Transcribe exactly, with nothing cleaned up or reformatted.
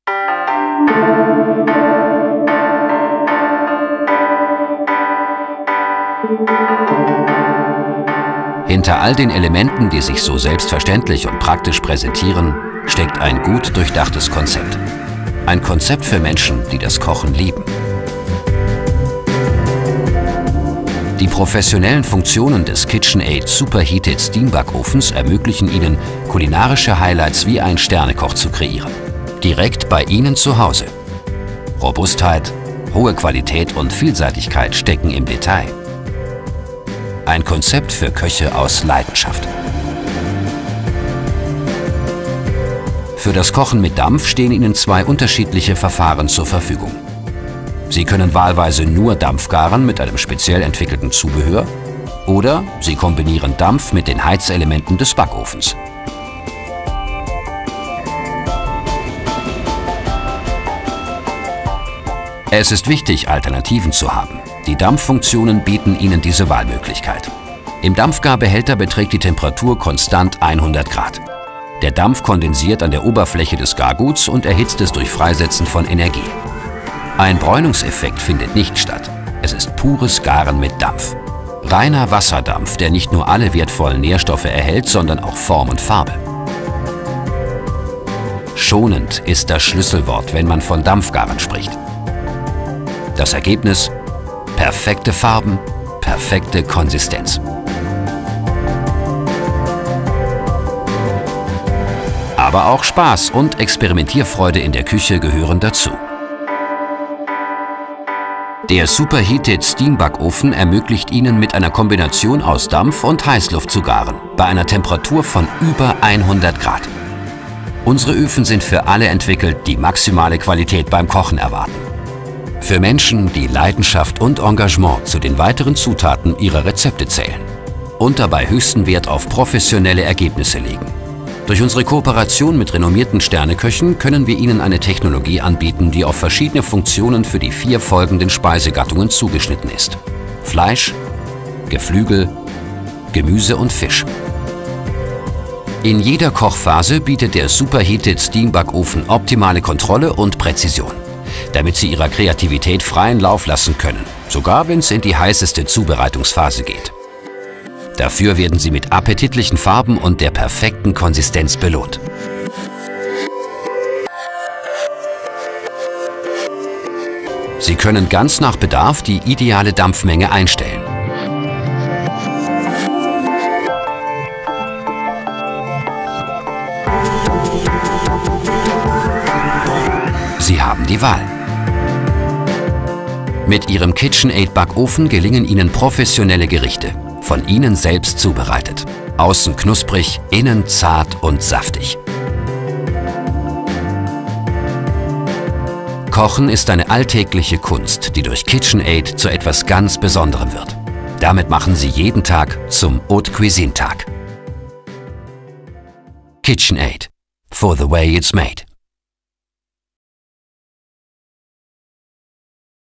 Hinter all den Elementen, die sich so selbstverständlich und praktisch präsentieren, steckt ein gut durchdachtes Konzept. Ein Konzept für Menschen, die das Kochen lieben. Die professionellen Funktionen des KitchenAid Superheated Steam Backofens ermöglichen Ihnen, kulinarische Highlights wie ein Sternekoch zu kreieren. Direkt bei Ihnen zu Hause. Robustheit, hohe Qualität und Vielseitigkeit stecken im Detail. Ein Konzept für Köche aus Leidenschaft. Für das Kochen mit Dampf stehen Ihnen zwei unterschiedliche Verfahren zur Verfügung. Sie können wahlweise nur Dampf garen mit einem speziell entwickelten Zubehör oder Sie kombinieren Dampf mit den Heizelementen des Backofens. Es ist wichtig, Alternativen zu haben. Die Dampffunktionen bieten Ihnen diese Wahlmöglichkeit. Im Dampfgarbehälter beträgt die Temperatur konstant hundert Grad. Der Dampf kondensiert an der Oberfläche des Garguts und erhitzt es durch Freisetzen von Energie. Ein Bräunungseffekt findet nicht statt. Es ist pures Garen mit Dampf. Reiner Wasserdampf, der nicht nur alle wertvollen Nährstoffe erhält, sondern auch Form und Farbe. Schonend ist das Schlüsselwort, wenn man von Dampfgaren spricht. Das Ergebnis: perfekte Farben, perfekte Konsistenz. Aber auch Spaß und Experimentierfreude in der Küche gehören dazu. Der Superheated Steam Backofen ermöglicht Ihnen, mit einer Kombination aus Dampf und Heißluft zu garen, bei einer Temperatur von über hundert Grad. Unsere Öfen sind für alle entwickelt, die maximale Qualität beim Kochen erwarten. Für Menschen, die Leidenschaft und Engagement zu den weiteren Zutaten ihrer Rezepte zählen und dabei höchsten Wert auf professionelle Ergebnisse legen. Durch unsere Kooperation mit renommierten Sterneköchen können wir Ihnen eine Technologie anbieten, die auf verschiedene Funktionen für die vier folgenden Speisegattungen zugeschnitten ist: Fleisch, Geflügel, Gemüse und Fisch. In jeder Kochphase bietet der Superheated Steam Backofen optimale Kontrolle und Präzision, damit Sie Ihrer Kreativität freien Lauf lassen können, sogar wenn es in die heißeste Zubereitungsphase geht. Dafür werden Sie mit appetitlichen Farben und der perfekten Konsistenz belohnt. Sie können ganz nach Bedarf die ideale Dampfmenge einstellen. Sie haben die Wahl. Mit Ihrem KitchenAid Backofen gelingen Ihnen professionelle Gerichte, von Ihnen selbst zubereitet. Außen knusprig, innen zart und saftig. Kochen ist eine alltägliche Kunst, die durch KitchenAid zu etwas ganz Besonderem wird. Damit machen Sie jeden Tag zum Haute Cuisine Tag. KitchenAid. For the way it's made.